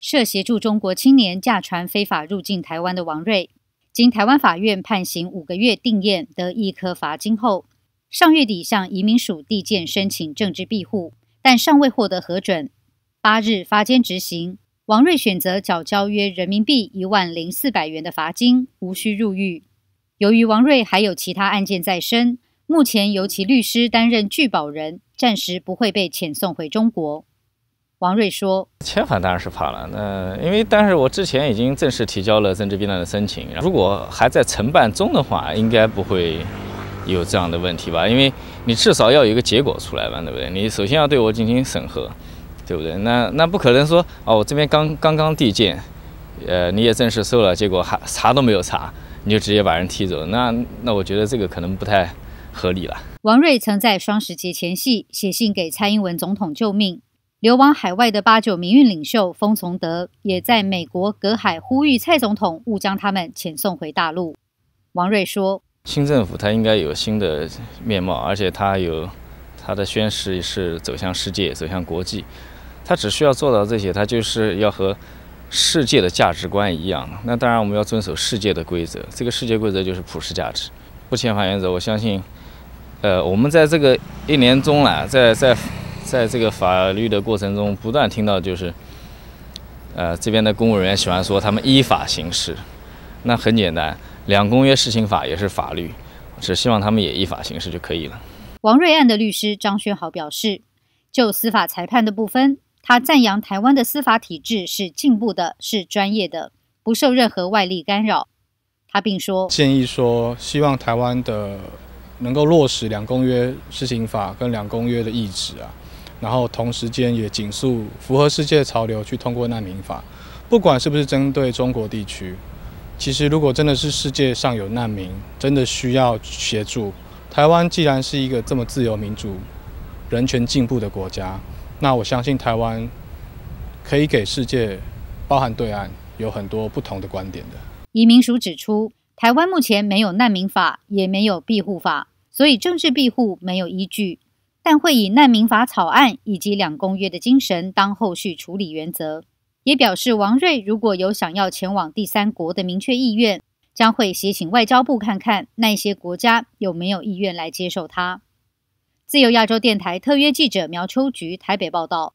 涉协助中国青年驾船非法入境台湾的王瑞，经台湾法院判刑5个月定谳，得1颗罚金后，上月底向移民署递件申请政治庇护，但尚未获得核准。8日发监执行，王瑞选择缴交约人民币10400元的罚金，无需入狱。由于王瑞还有其他案件在身，目前由其律师担任拒保人，暂时不会被遣送回中国。王瑞说：“ 遣返当然是怕了，但是我之前已经正式提交了政治避难的申请，如果还在承办中的话，应该不会有这样的问题吧？因为你至少要有一个结果出来吧，对不对？你首先要对我进行审核，对不对？那不可能说我这边刚递件，你也正式收了，结果还查都没有查，你就直接把人踢走，那我觉得这个可能不太合理了。” 王瑞曾在双十节前夕写信给蔡英文总统救命。流亡海外的8·9民运领袖封从德也在美国隔海呼吁蔡总统勿将他们遣送回大陆。王瑞说：“ 新政府它应该有新的面貌，而且它的宣誓是走向世界、走向国际。它只需要做到这些，它就是要和世界的价值观一样。那当然，我们要遵守世界的规则。这个世界规则就是普世价值、不遣返原则。我相信，我们在这个1年中了，在这个法律的过程中，不断听到就是，这边的公务人员喜欢说他们依法行事。那很简单，两公约施行法也是法律，只希望他们也依法行事就可以了。” 王瑞案的律师张轩豪表示，就司法裁判的部分，他赞扬台湾的司法体制是进步的，是专业的，不受任何外力干扰。他并说， 建议说，希望台湾的能够落实两公约施行法跟两公约的意旨啊。然后同时间也紧速符合世界潮流去通过难民法，不管是不是针对中国地区，其实如果真的是世界上有难民，真的需要协助，台湾既然是一个这么自由民主、人权进步的国家，那我相信台湾可以给世界，包含对岸，有很多不同的观点的。 移民署指出，台湾目前没有难民法，也没有庇护法，所以政治庇护没有依据。但会以难民法草案以及两公约的精神当后续处理原则，也表示王瑞如果有想要前往第三国的明确意愿，将会协请外交部看看那些国家有没有意愿来接受他。自由亚洲电台特约记者苗秋菊台北报道。